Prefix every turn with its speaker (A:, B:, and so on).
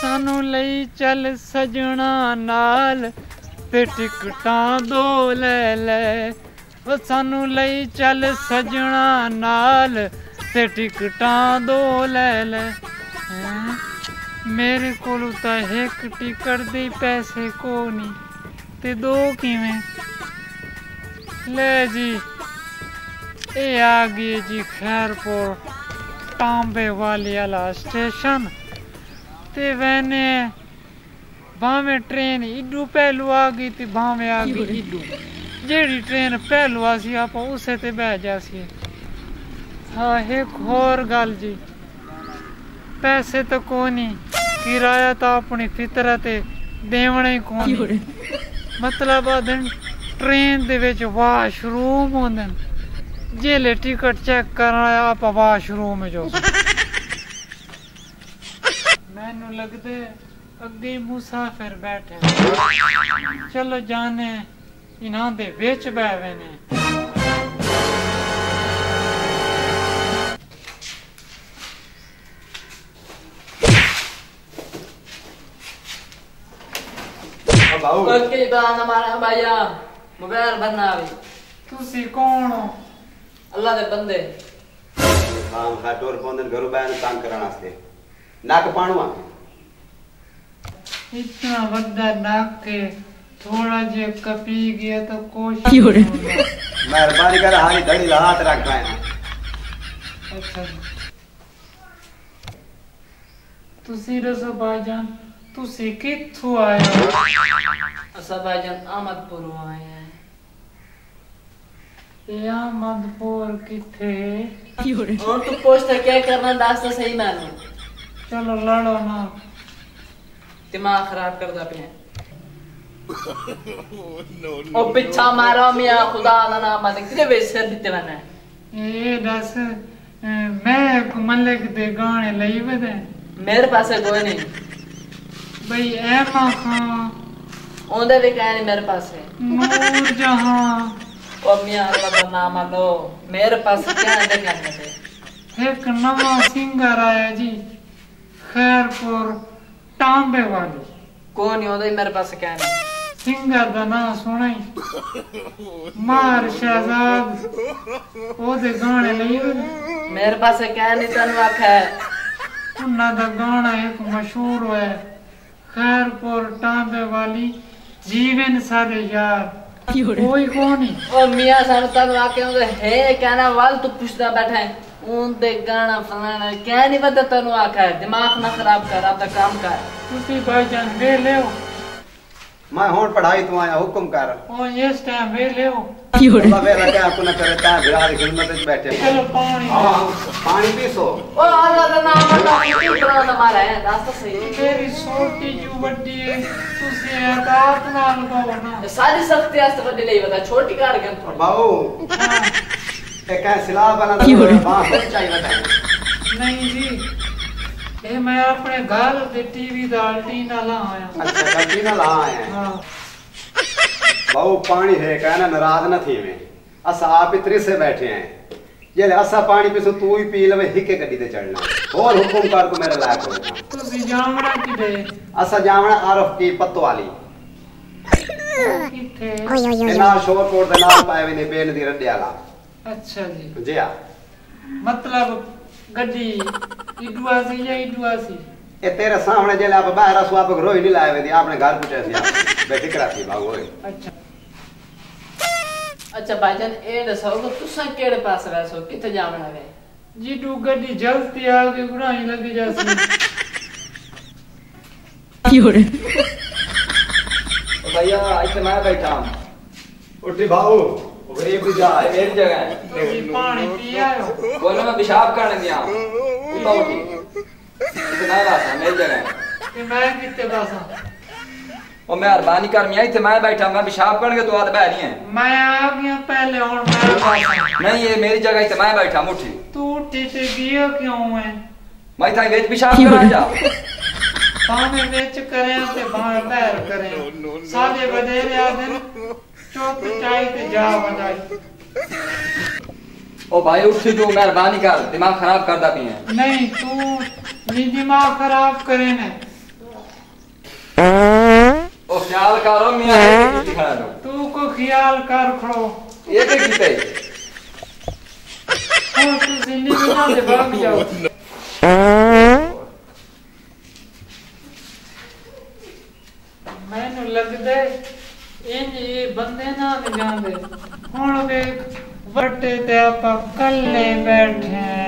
A: सानू लई चल सजना नाल ते टिकटां दो ले ले। ओ सानू लई चल सजना नाल ते टिकटां दो ले ले। मेरे कोल तां एक टिकट दे पैसे कोनी ते दो किवें। ले जी ये आ गई जी खैरपुर टांबे वाली वाला स्टेशन ते मैंने भावे ट्रेन इडू पहलू आ गई थी भावे आ गई इडू जेड़ी ट्रेन पहलू आसी आप उसे ते बह जासी। हाँ एक और गल जी पैसे तो कोनी किराया तो अपनी फितरत देवना ही कोनी। मतलब आदन ट्रेन दे विच वाशरूम होंदे जेले टिकट चेक करना आप वाशरूम जो मैनू लगदे अगे मुसाफिर बैठे। चलो जाने इन्हां दे विच बैवे ने।
B: ओके बाना मारा भैया मोबाइल बनना भी
A: तुसी कौन हो?
B: अल्लाह दे बंदे
C: काम खा टोर पोंदन घरु बैन काम करन वास्ते नाक पाणुआ
A: इतना वड्डा नाक के थोड़ा जे कपी गया तो कोशिश
C: मेहरबानी कर हारी धड़ी हाथ रख पाए।
A: अच्छा तुसी रसो भाईजान तुसी कित्थों आए हो?
B: असा भाईजान अहमदपुर आए हैं।
A: ये अहमदपुर किथे?
B: और तू पूछता क्या करना दास्ता सही मैंने।
A: चलो लड़ो ना
B: दिमाग खराब कर दा पे। ओ पिछा मारो मियां खुदा ना नाम मत किते वैसे दिते मैंने।
A: ये दस मैं मलिक दे गाने लई वदे
B: मेरे पास कोई नहीं
A: भाई एमा खां
B: ओंदे भी कह नहीं मेरे पास है
A: नूर जहां
B: ओ मियां अल्लाह का नाम लो मेरे पास क्या है कहने से।
A: एक नवा सिंगर आया जी खैरपुर टांबे वाली।
B: कौन है ओंदे मेरे पास क्या नहीं
A: सिंगर दा नाम सुना ही मार शहजाद ओदे गाने लई
B: मेरे पास क्या नहीं तनु आखा है
A: उन्ना दा गाना एक मशहूर है खैरपुर टांबे वाली जीवन सारे यार कोई कौन
B: ओ मियां सन तनु आके ओंदे है कहना वाल तू पूछदा बैठा है ओंदे गाना फलाना क्या नहीं पता तनु आखा है दिमाग ना खराब कर अपना काम कर।
A: तुसी भाईजान वे ले
C: मैं होन पढ़ाई तू आया हुक्म कर
A: ओ इस टाइम वे ले
C: अल्लाह वे रखे आपको न करे ता बिहार की खिदमत में बैठे।
A: चलो पानी
C: हां पानी पीसो।
B: ओ अल्लाह का नाम लो की तरह मारा है रास्ता सही
A: तेरी छोटी जो बड़ी है तुसी अतात नाल को ना
B: सारी सख्ती आस्त बड़ी ले बता छोटी कार के थोड़ी
C: बाऊ एक सिला बना दो बांस चाहिए बता।
A: नहीं जी ये मैं अपने घर दे टीवी दा अल्टीना ला आया।
C: अच्छा अल्टीना ला आया
A: हां
C: बाऊ पानी है कहना नाराज न थी मैं असा आप इतरे से बैठे हैं ये ले असा पानी पीसो तू ही पी लवे हिके गड्डी ते चढ़ना और हुक्म कर को मेरे लायक हो।
A: तुसी जावना किदे?
C: असा जावना आरफ की पत्तो वाली
A: किथे
C: ना शोर कोट दे नाल पाए ने बेन दी रड्डे वाला।
A: अच्छा जी
C: जी हां
A: मतलब गड्डी इडुआ से या इडुआ सी
C: ए तेरे सामने जेले आप बाहर आसो आप रोई नहीं लाए दी आपने घर पुटे सी आप बेटी कराती बाऊ ओए।
A: अच्छा
B: अच्छा भाईजान ए दसो को तुसा केड़े पास रहसो किथे जावना है
A: जी तू गड्डी जल्दी आ गई गुनाही लग जासी।
B: क्यों
C: भैया इथे मैं बैठा उठी भाऊ गरीब जा मेरी जगह है
A: तुसी पानी पी आयो
B: बोलो मैं पेशाब करने दिया उठा उठी इतना रासा मेरी जगह है
A: कि मैं किते बासा
B: ओ मेहरबानी कर मियां इथे मैं बैठा मैं पेशाब करने के तो आद बह नहीं है
A: मैं आ गया पहले और मैं बासा
B: नहीं ये मेरी जगह इथे मैं बैठा मुठी
A: तू उठी ते गिया क्यों है?
B: मैं था वेच पेशाब करा जा
A: भावे वेच करे ते भावे पैर करे सादे बदेरे आदन चौक चाय ते जा बजाई।
B: ओ भाई उठ जो मेहरबानी कर दिमाग खराब कर दा पी है।
A: नहीं तू नी दिमाग खराब करे ने
D: ख्याल करो मियां की दिखानो
A: तू को ख्याल कर खड़ो
D: ये के कीते
A: और तू जिंदगी में ले भाग जाओ मैनू लगदे इंज ये बंदे ना जांदे हुण देख वटे ते आप कल्ले बैठे